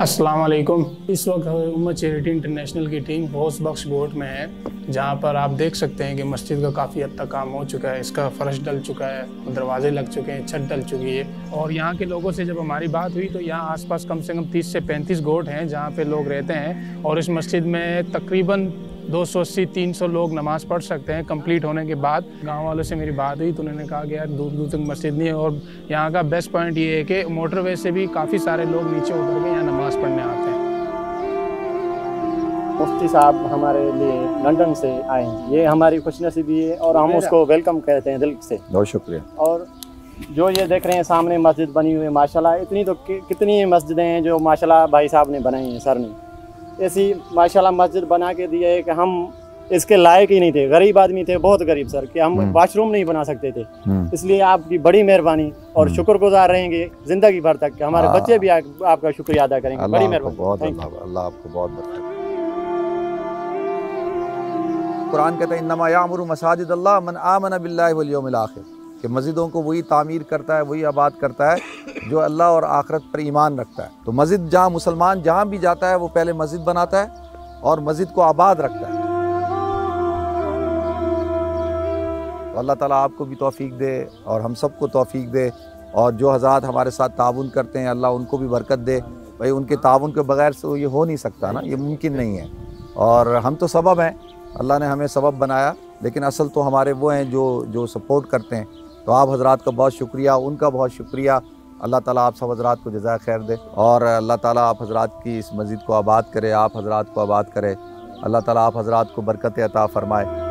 अस्सलाम वालेकुम। इस वक्त उम्मत चैरिटी इंटरनेशनल की टीम हौस बख्श बोट में है, जहां पर आप देख सकते हैं कि मस्जिद का काफ़ी हद तक काम हो चुका है। इसका फ़र्श डल चुका है, दरवाजे लग चुके हैं, छत डल चुकी है। और यहाँ के लोगों से जब हमारी बात हुई तो यहाँ आसपास कम से कम 30 से 35 गोट हैं जहाँ पे लोग रहते हैं। और इस मस्जिद में तकरीबन 280-300 लोग नमाज़ पढ़ सकते हैं कंप्लीट होने के बाद। गांव वालों से मेरी बात हुई तो उन्होंने कहा कि यार दूर दूर तक मस्जिद नहीं है। और यहाँ का बेस्ट पॉइंट ये है कि मोटरवे से भी काफ़ी सारे लोग नीचे उतर के यहाँ नमाज़ पढ़ने आते हैं। मुफ्ती साहब हमारे लिए लंदन से आए हैं, ये हमारी खुशनसीबी है और हम उसको वेलकम कहते हैं दिल से। बहुत शुक्रिया। और जो ये देख रहे हैं सामने मस्जिद बनी हुई है माशाल्लाह, इतनी तो कितनी मस्जिदें हैं जो माशाल्लाह भाई साहब ने बनाई हैं, सर ने ऐसी माशाल्लाह मस्जिद बना के दी है कि हम इसके लायक ही नहीं थे, गरीब आदमी थे, बहुत गरीब सर, कि हम वाशरूम नहीं बना सकते थे। इसलिए आपकी बड़ी मेहरबानी और शुक्रगुजार रहेंगे जिंदगी भर तक। हमारे बच्चे भी आपका शुक्रिया अदा करेंगे। बड़ी मेहरबानी, अल्लाह आपको बहुत बरकत। कुरान कहता है इन्नमा यामुरु मसाजिद अल्लाह मन आमन बिल्लाहि वल यौमिल आखिर, कि मस्जिदों को वही तामीर करता है, वही आबाद करता है जो अल्लाह और आखिरत पर ईमान रखता है। तो मस्जिद जहाँ मुसलमान जहाँ भी जाता है वो पहले मस्जिद बनाता है और मस्जिद को आबाद रखता है। तो अल्लाह ताला आपको भी तौफीक दे और हम सबको तौफीक दे। और जो हज़रात हमारे साथ ताउन करते हैं अल्लाह उनको भी बरकत दे। भाई उनके ताउन के बगैर तो ये हो नहीं सकता ना, ये मुमकिन नहीं है। और हम तो सबब हैं, अल्लाह ने हमें सबब बनाया, लेकिन असल तो हमारे वो हैं जो सपोर्ट करते हैं। तो आप हज़रात का बहुत शुक्रिया, उनका बहुत शुक्रिया। अल्लाह ताला आप सब हज़रात को जज़ाए खैर दे और अल्लाह ताला आप हज़रात की इस मस्जिद को आबाद करे, आप हज़रात को आबाद करे। अल्लाह ताला आप हज़रात को बरकत अता फ़रमाए।